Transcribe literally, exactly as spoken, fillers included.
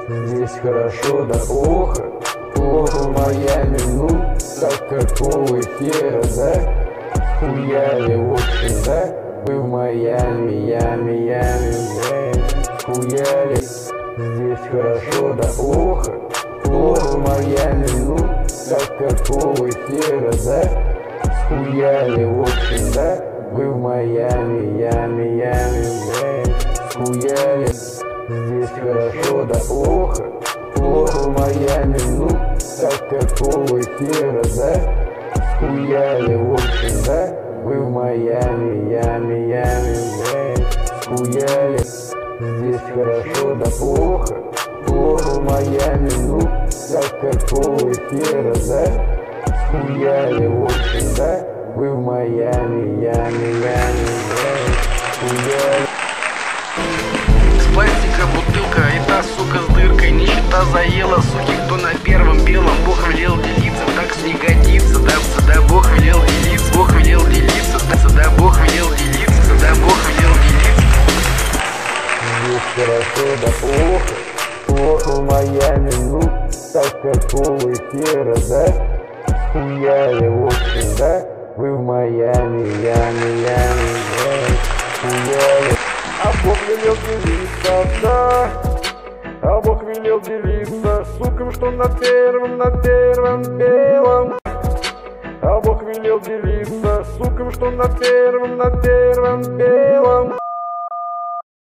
здесь хорошо, да плохо. Плохо в Майами, ну, так какого хера, да? Хуяли, в общем, да? Вы в Майами, ями, ями, блядь. Хуяли, здесь хорошо, да плохо. Плохо в Майами, ну, так какого хера, да? Хуяли, в общем, да? Вы в Майами, ями, ями, блядь. Хуяли, здесь хорошо, да плохо. Плохо в Майами, ну, так какого хера, да? Хуяли, в общем, да? Вы в Майами, ями, ями, блядь. Хуяли, здесь хорошо, да плохо. Плохо в Майами, ну, так какого хера, да? Хуяли, в общем, да? Вы в Майами, ями, ями, блядь. Хуяли. С пластика бутылка, и та сука с дыркой. Нищета заела, суки, кто на первом белом. Бог велел делиться, так не годится. Да, да, Бог велел делиться, Бог велел делиться. Да, да, Бог велел делиться, да, Бог велел делиться. Здесь хорошо, да плохо. Плохо в Майами, ну, так какого хера, да? Хуяли, в общем, да? Вы в Майами, ями, ями, блядь. Хуяли. А Бог велел делиться, да. А Бог велел делиться сукам, что на первом, на первом белом. А Бог велел делиться сукам, что на первом, на первом белом.